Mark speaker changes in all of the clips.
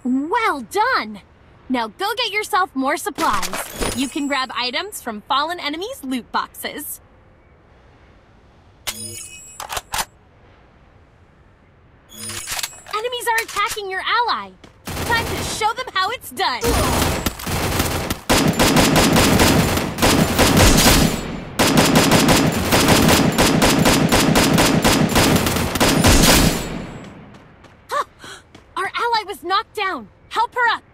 Speaker 1: Well done! Now go get yourself more supplies. You can grab items from fallen enemies' loot boxes. Enemies are attacking your ally. Time to show them how it's done. Our ally was knocked down. Help her up.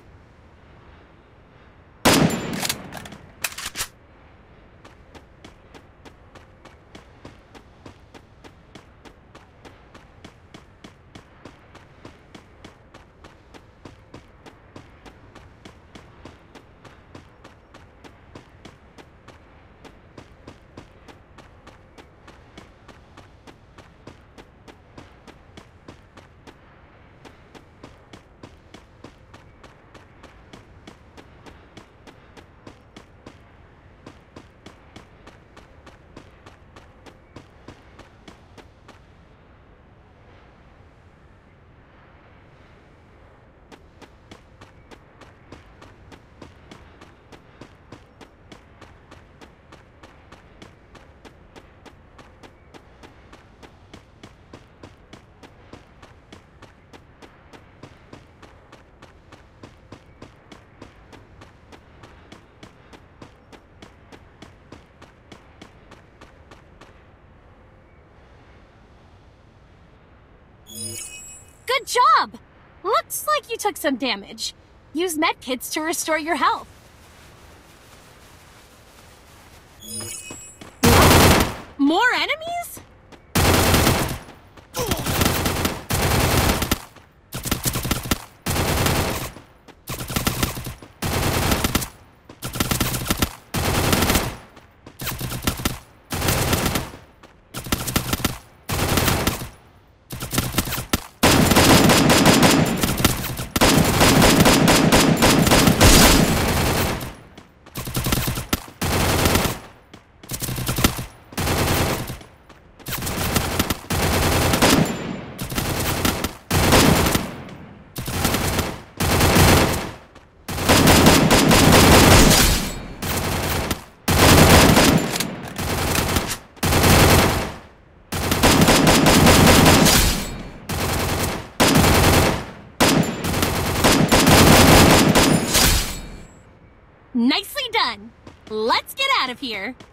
Speaker 1: Good job! Looks like you took some damage. Use medkits to restore your health. More enemies? Nicely done! Let's get out of here!